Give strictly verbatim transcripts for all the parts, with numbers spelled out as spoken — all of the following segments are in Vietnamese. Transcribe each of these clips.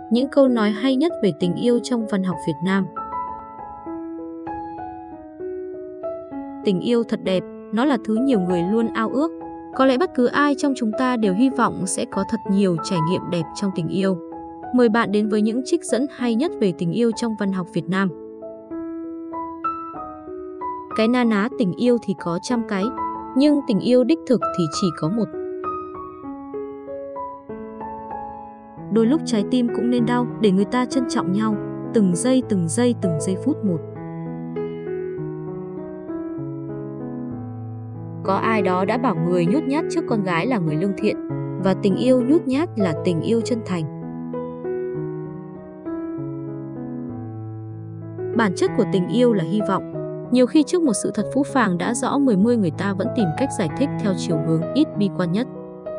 Những câu nói hay nhất về tình yêu trong văn học Việt Nam. Tình yêu thật đẹp, nó là thứ nhiều người luôn ao ước. Có lẽ bất cứ ai trong chúng ta đều hy vọng sẽ có thật nhiều trải nghiệm đẹp trong tình yêu. Mời bạn đến với những trích dẫn hay nhất về tình yêu trong văn học Việt Nam. Cái na ná tình yêu thì có trăm cái, nhưng tình yêu đích thực thì chỉ có một. Đôi lúc trái tim cũng nên đau để người ta trân trọng nhau, từng giây từng giây từng giây phút một. Có ai đó đã bảo người nhút nhát trước con gái là người lương thiện, và tình yêu nhút nhát là tình yêu chân thành. Bản chất của tình yêu là hy vọng. Nhiều khi trước một sự thật phũ phàng đã rõ mười mươi, người ta vẫn tìm cách giải thích theo chiều hướng ít bi quan nhất.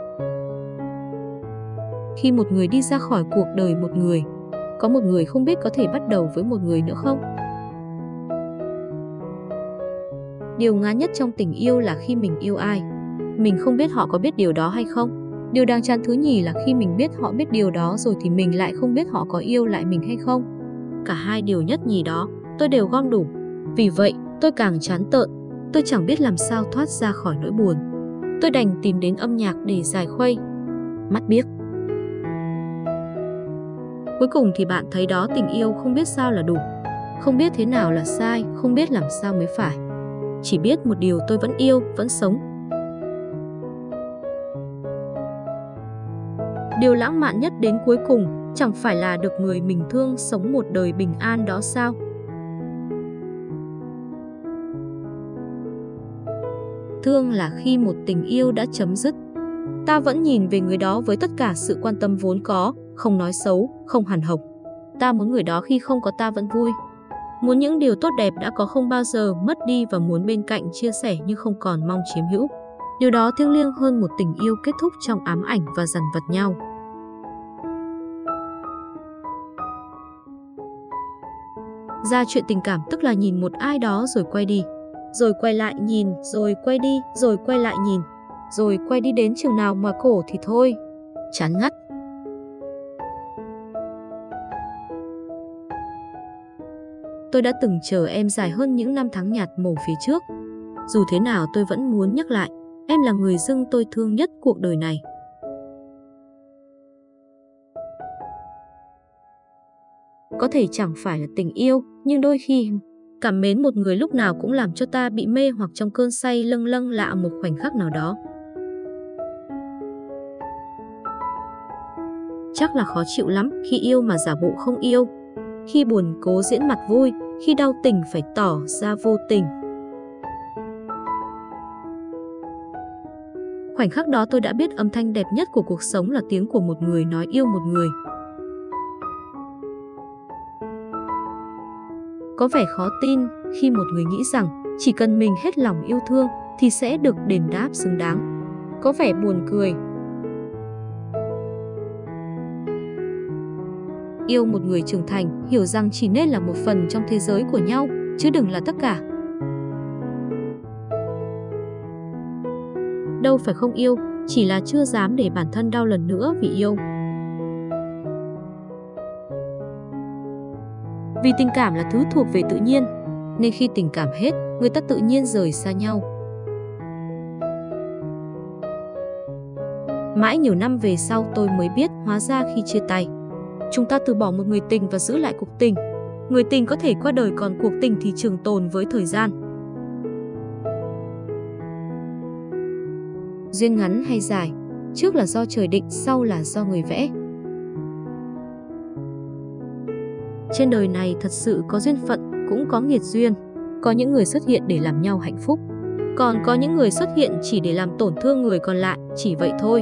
Khi một người đi ra khỏi cuộc đời một người, có một người không biết có thể bắt đầu với một người nữa không? Điều ngán nhất trong tình yêu là khi mình yêu ai, mình không biết họ có biết điều đó hay không. Điều đáng chán thứ nhì là khi mình biết họ biết điều đó rồi thì mình lại không biết họ có yêu lại mình hay không. Cả hai điều nhất nhì đó, tôi đều gom đủ. Vì vậy, tôi càng chán tợn, tôi chẳng biết làm sao thoát ra khỏi nỗi buồn. Tôi đành tìm đến âm nhạc để giải khuây. Mắt biếc. Cuối cùng thì bạn thấy đó, tình yêu không biết sao là đủ, không biết thế nào là sai, không biết làm sao mới phải. Chỉ biết một điều, tôi vẫn yêu, vẫn sống. Điều lãng mạn nhất đến cuối cùng chẳng phải là được người mình thương sống một đời bình an đó sao? Thương là khi một tình yêu đã chấm dứt, ta vẫn nhìn về người đó với tất cả sự quan tâm vốn có, không nói xấu, không hằn học. Ta muốn người đó khi không có ta vẫn vui. Muốn những điều tốt đẹp đã có không bao giờ mất đi, và muốn bên cạnh chia sẻ nhưng không còn mong chiếm hữu. Điều đó thiêng liêng hơn một tình yêu kết thúc trong ám ảnh và dằn vặt nhau. Ra chuyện tình cảm tức là nhìn một ai đó rồi quay đi, rồi quay lại nhìn, rồi quay đi, rồi quay lại nhìn, rồi quay đi đến chừng nào mà cổ thì thôi. Chán ngắt. Tôi đã từng chờ em dài hơn những năm tháng nhạt màu phía trước. Dù thế nào tôi vẫn muốn nhắc lại, em là người dưng tôi thương nhất cuộc đời này. Có thể chẳng phải là tình yêu, nhưng đôi khi cảm mến một người lúc nào cũng làm cho ta bị mê hoặc trong cơn say lâng lâng lạ một khoảnh khắc nào đó. Chắc là khó chịu lắm khi yêu mà giả bộ không yêu, khi buồn cố diễn mặt vui, khi đau tình phải tỏ ra vô tình. Khoảnh khắc đó tôi đã biết âm thanh đẹp nhất của cuộc sống là tiếng của một người nói yêu một người. Có vẻ khó tin khi một người nghĩ rằng chỉ cần mình hết lòng yêu thương thì sẽ được đền đáp xứng đáng. Có vẻ buồn cười. Yêu một người trưởng thành, hiểu rằng chỉ nên là một phần trong thế giới của nhau, chứ đừng là tất cả. Đâu phải không yêu, chỉ là chưa dám để bản thân đau lần nữa vì yêu. Vì tình cảm là thứ thuộc về tự nhiên, nên khi tình cảm hết, người ta tự nhiên rời xa nhau. Mãi nhiều năm về sau tôi mới biết, hóa ra khi chia tay, chúng ta từ bỏ một người tình và giữ lại cuộc tình. Người tình có thể qua đời, còn cuộc tình thì trường tồn với thời gian. Duyên ngắn hay dài, trước là do trời định, sau là do người vẽ. Trên đời này thật sự có duyên phận, cũng có nghiệt duyên. Có những người xuất hiện để làm nhau hạnh phúc, còn có những người xuất hiện chỉ để làm tổn thương người còn lại, chỉ vậy thôi.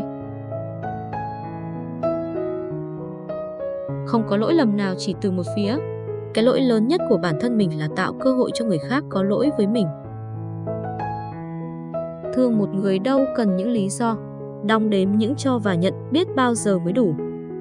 Không có lỗi lầm nào chỉ từ một phía. Cái lỗi lớn nhất của bản thân mình là tạo cơ hội cho người khác có lỗi với mình. Thương một người đâu cần những lý do, đong đếm những cho và nhận biết bao giờ mới đủ.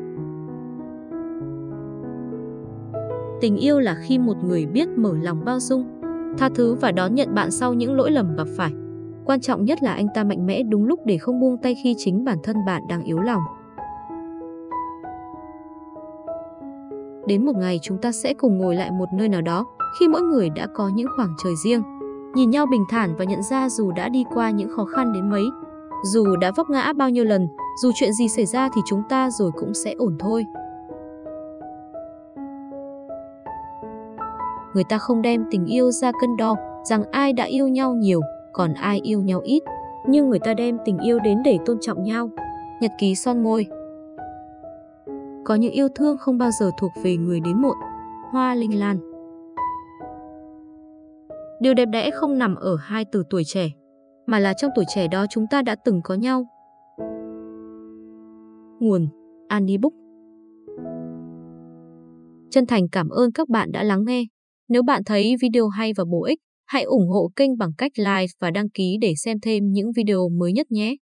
Tình yêu là khi một người biết mở lòng bao dung, tha thứ và đón nhận bạn sau những lỗi lầm gặp phải. Quan trọng nhất là anh ta mạnh mẽ đúng lúc để không buông tay khi chính bản thân bạn đang yếu lòng. Đến một ngày chúng ta sẽ cùng ngồi lại một nơi nào đó, khi mỗi người đã có những khoảng trời riêng, nhìn nhau bình thản và nhận ra dù đã đi qua những khó khăn đến mấy, dù đã vấp ngã bao nhiêu lần, dù chuyện gì xảy ra thì chúng ta rồi cũng sẽ ổn thôi. Người ta không đem tình yêu ra cân đo rằng ai đã yêu nhau nhiều, còn ai yêu nhau ít, nhưng người ta đem tình yêu đến để tôn trọng nhau. Nhật ký son môi. Có những yêu thương không bao giờ thuộc về người đến muộn. Hoa Linh Lan. Điều đẹp đẽ không nằm ở hai từ tuổi trẻ, mà là trong tuổi trẻ đó chúng ta đã từng có nhau. Nguồn: Annie Book. Chân thành cảm ơn các bạn đã lắng nghe. Nếu bạn thấy video hay và bổ ích, hãy ủng hộ kênh bằng cách like và đăng ký để xem thêm những video mới nhất nhé.